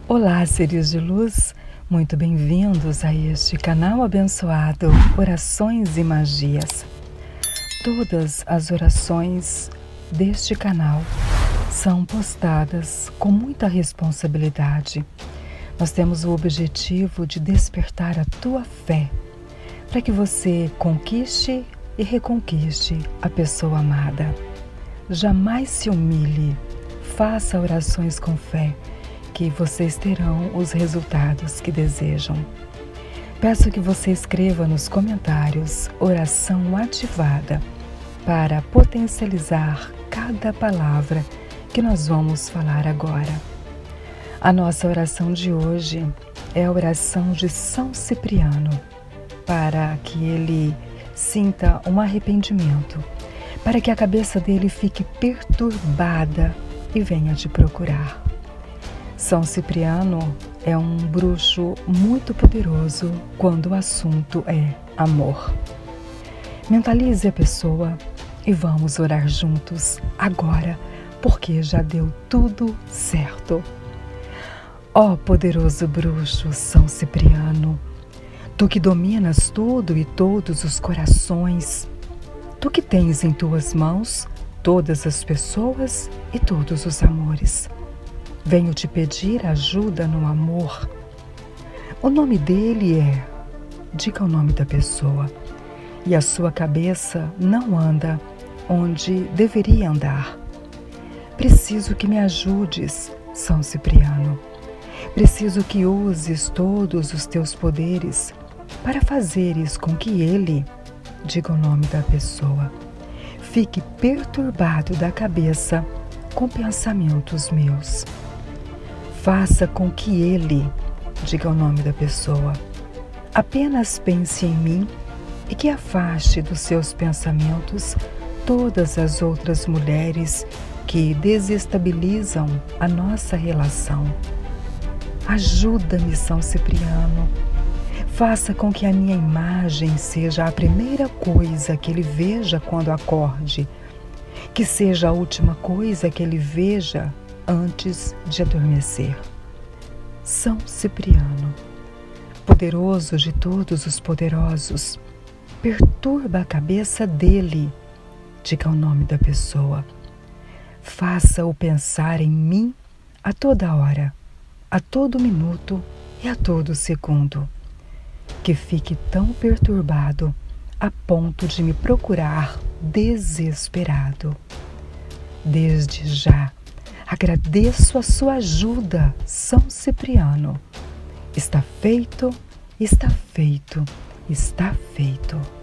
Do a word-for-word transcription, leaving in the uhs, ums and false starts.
Olá, seres de luz, muito bem-vindos a este canal abençoado Orações e Magias. Todas as orações deste canal são postadas com muita responsabilidade. Nós temos o objetivo de despertar a tua fé, para que você conquiste e reconquiste a pessoa amada. Jamais se humilhe, faça orações com fé, que vocês terão os resultados que desejam. Peço que você escreva nos comentários oração ativada para potencializar cada palavra que nós vamos falar agora. A nossa oração de hoje é a oração de São Cipriano, para que ele sinta um arrependimento, para que a cabeça dele fique perturbada e venha te procurar. São Cipriano é um bruxo muito poderoso quando o assunto é amor. Mentalize a pessoa e vamos orar juntos agora, porque já deu tudo certo. Ó poderoso bruxo São Cipriano, tu que dominas tudo e todos os corações, tu que tens em tuas mãos todas as pessoas e todos os amores, venho te pedir ajuda no amor. O nome dele é... Diga o nome da pessoa. E a sua cabeça não anda onde deveria andar. Preciso que me ajudes, São Cipriano. Preciso que uses todos os teus poderes para fazeres com que ele... Diga o nome da pessoa. Fique perturbado da cabeça com pensamentos meus. Faça com que ele, diga o nome da pessoa, apenas pense em mim e que afaste dos seus pensamentos todas as outras mulheres que desestabilizam a nossa relação. Ajuda-me, São Cipriano. Faça com que a minha imagem seja a primeira coisa que ele veja quando acorde, que seja a última coisa que ele veja antes de adormecer. São Cipriano, poderoso de todos os poderosos, perturba a cabeça dele, diga o nome da pessoa. Faça-o pensar em mim a toda hora, a todo minuto e a todo segundo. Que fique tão perturbado a ponto de me procurar desesperado. Desde já, agradeço a sua ajuda, São Cipriano. Está feito, está feito, está feito.